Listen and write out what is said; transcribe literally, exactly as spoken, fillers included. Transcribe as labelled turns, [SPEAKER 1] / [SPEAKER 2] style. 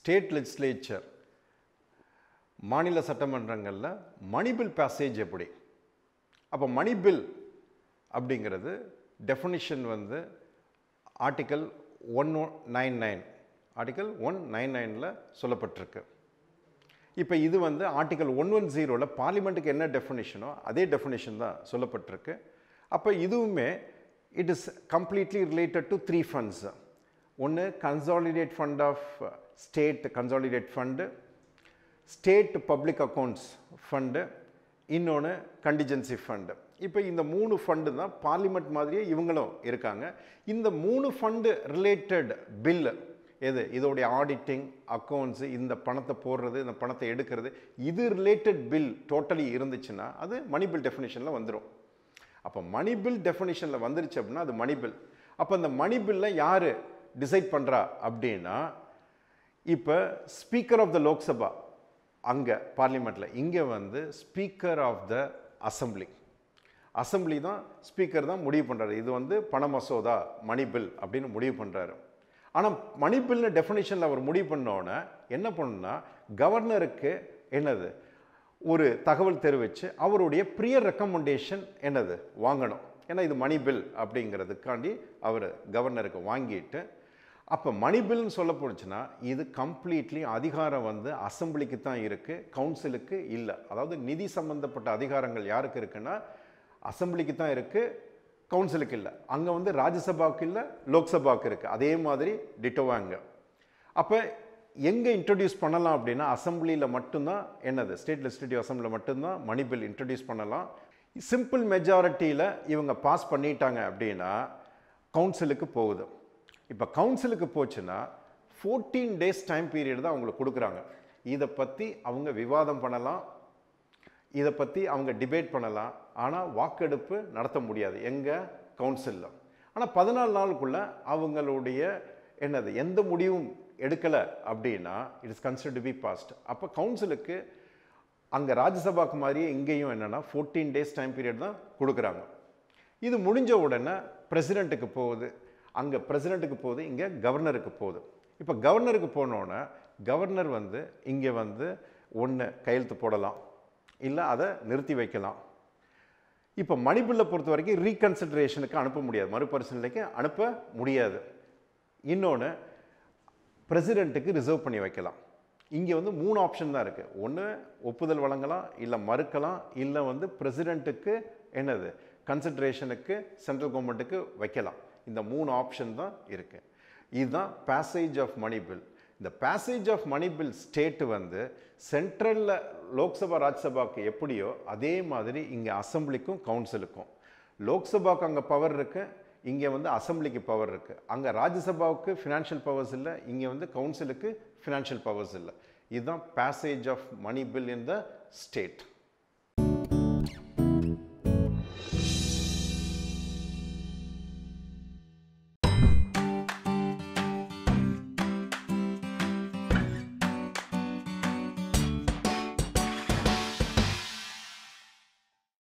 [SPEAKER 1] State legislature மாநில சட்டமன்றங்களில் மணி bill passage எப்படி? அப்போ மணி பில் அப்படிங்கிறது டெஃபினிஷன் வந்து article one nine nine article one nine நைனில் சொல்லப்பட்டிருக்கு. இப்போ இது வந்து ஆர்டிக்கல் ஒன் ஒன் ஜீரோவில் பார்லிமெண்ட்டுக்கு என்ன டெஃபினிஷனோ அதே டெஃபினிஷன் தான் சொல்லப்பட்டிருக்கு. அப்போ இதுவுமே it is completely related to three funds. ஒன்று consolidate fund of state consolidate fund, state public accounts fund, இன்னொன்று கண்டிஜென்சி ஃபண்டு. இப்போ இந்த மூணு ஃபண்டு தான் பார்லிமெண்ட் மாதிரியே இவங்களும் இருக்காங்க. இந்த மூணு ஃபண்டு ரிலேட்டட் பில்லு எது, இதோடைய ஆடிட்டிங் அக்கௌண்ட்ஸு, இந்த பணத்தை போடுறது, இந்த பணத்தை எடுக்கிறது, இது ரிலேட்டட் பில் டோட்டலி இருந்துச்சுன்னா அது மணி பில் டெஃபினிஷனில் வந்துடும். அப்போ மணி பில் டெஃபினிஷனில் வந்துருச்சு அப்படின்னா அது மணி பில். அப்போ அந்த மணி பில்லை யார் டிசைட் பண்ணுறா அப்படின்னா, இப்போ ஸ்பீக்கர் ஆஃப் த லோக்சபா அங்கே பார்லிமெண்ட்டில், இங்கே வந்து speaker of the assembly assembly தான் ஸ்பீக்கர் தான் முடிவு பண்ணுறாரு. இது வந்து பண மசோதா மணி பில் அப்படின்னு முடிவு பண்ணுறாரு. ஆனால் மணி பில்னு டெஃபினிஷனில் அவர் முடிவு பண்ணோன்னே என்ன பண்ணுன்னா, கவர்னருக்கு என்னது ஒரு தகவல் தெரிவித்து அவருடைய ப்ரியர் ரெக்கமெண்டேஷன் என்னது வாங்கணும். ஏன்னா இது மணி பில் அப்படிங்கிறதுக்காண்டி அவர் கவர்னருக்கு வாங்கிட்டு, அப்போ மணி பில்னு சொல்ல போச்சுன்னா இது கம்ப்ளீட்லி அதிகாரம் வந்து அசம்பிளிக்கு தான் இருக்குது, கவுன்சிலுக்கு இல்லை. அதாவது நிதி சம்பந்தப்பட்ட அதிகாரங்கள் யாருக்கு இருக்குன்னா அசம்பிளிக்கு தான் இருக்குது, கவுன்சிலுக்கு இல்லை. அங்கே வந்து ராஜ்யசபாவுக்கு இல்லை, லோக்சபாவுக்கு இருக்குது. அதே மாதிரி டிட்டோவாங்க. அப்போ எங்கே இன்ட்ரடியூஸ் பண்ணலாம் அப்படின்னா அசம்பிளியில் மட்டும்தான் என்னது ஸ்டேட் லெஜிஸ்லேட்டிவ் அசம்பிளியில் மட்டும்தான் மணி பில் இன்ட்ரடியூஸ் பண்ணலாம். சிம்பிள் மெஜாரிட்டியில் இவங்க பாஸ் பண்ணிட்டாங்க அப்படின்னா கவுன்சிலுக்கு போகுது. இப்போ கவுன்சிலுக்கு போச்சுன்னா ஃபோர்டீன் டேஸ் டைம் பீரியட் தான் அவங்களுக்கு கொடுக்குறாங்க. இதை பற்றி அவங்க விவாதம் பண்ணலாம், இதை பற்றி அவங்க டிபேட் பண்ணலாம். ஆனால் வாக்கெடுப்பு நடத்த முடியாது எங்கள் கவுன்சிலில். ஆனால் பதினாலு நாளுக்குள்ளே அவங்களுடைய என்னது எந்த முடிவும் எடுக்கலை அப்படின்னா it is considered to be passed. அப்போ கவுன்சிலுக்கு அங்கே ராஜ்யசபாக்கு மாதிரியே இங்கேயும் என்னென்னா ஃபோர்டீன் டேஸ் டைம் பீரியட் தான் கொடுக்குறாங்க. இது முடிஞ்ச உடனே பிரசிடெண்ட்டுக்கு போகுது, அங்கே பிரசிடெண்ட்டுக்கு போகுது, இங்கே கவர்னருக்கு போகுது. இப்போ கவர்னருக்கு போனோன்னே கவர்னர் வந்து இங்கே வந்து ஒன்று கையெழுத்து போடலாம், இல்லை அதை நிறுத்தி வைக்கலாம். இப்போ மணி பில்லை பொறுத்த வரைக்கும் ரீகன்சிடரேஷனுக்கு அனுப்ப முடியாது, மறுபரிசீலனைக்கு அனுப்ப முடியாது. இன்னொன்று பிரசிடெண்ட்டுக்கு ரிசர்வ் பண்ணி வைக்கலாம். இங்கே வந்து மூணு ஆப்ஷன் தான் இருக்குது. ஒன்று ஒப்புதல் வழங்கலாம், இல்லை மறுக்கலாம், இல்லை வந்து பிரசிடெண்ட்டுக்கு என்னது கன்சிடரேஷனுக்கு சென்ட்ரல் கவர்மெண்ட்டுக்கு வைக்கலாம். இந்த மூணு ஆப்ஷன் தான் இருக்குது. இதுதான் பேசேஜ் ஆஃப் மணி பில். இந்த passage of money bill state வந்து சென்ட்ரலில் லோக்சபா ராஜ்யசபாவுக்கு எப்படியோ அதே மாதிரி இங்கே அசம்பிளிக்கும் கவுன்சிலுக்கும். லோக்சபாவுக்கு அங்கே பவர் இருக்குது, இங்கே வந்து அசம்பிளிக்கு பவர் இருக்குது. அங்கே ராஜ்யசபாவுக்கு ஃபினான்ஷியல் பவர்ஸ் இல்லை, இங்கே வந்து கவுன்சிலுக்கு ஃபினான்ஷியல் பவர்ஸ் இல்லை. இதுதான் passage of money bill in the state.